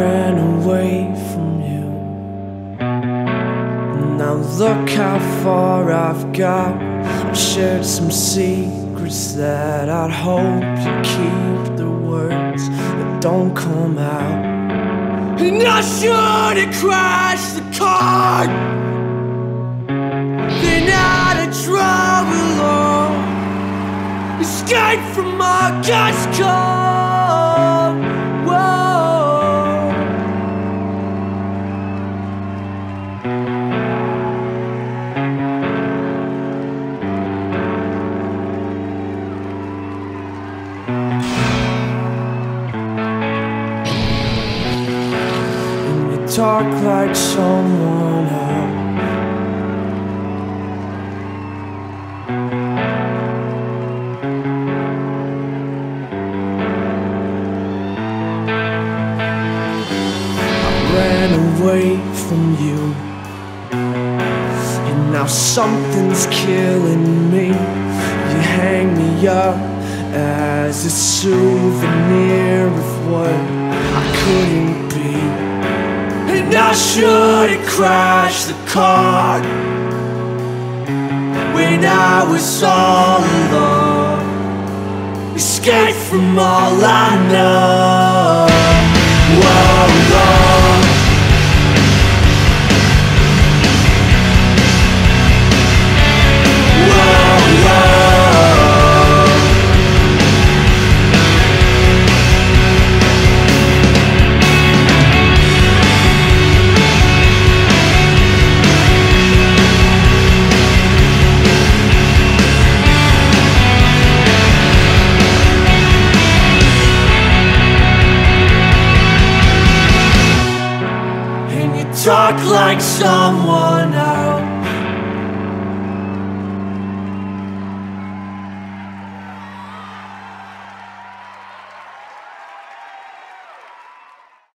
ran away from you. Now look how far I've got. I've shared some secrets that I'd hope you keep, the words that don't come out. And I should have crashed the car, been out of trouble long, escape from my gas car. Whoa. And you talk like someone else. Ran away from you, and now something's killing me. You hang me up as a souvenir of what I couldn't be. And I should've crashed the car when I was all alone, escape from all I know. Whoa, whoa. Talk like someone else.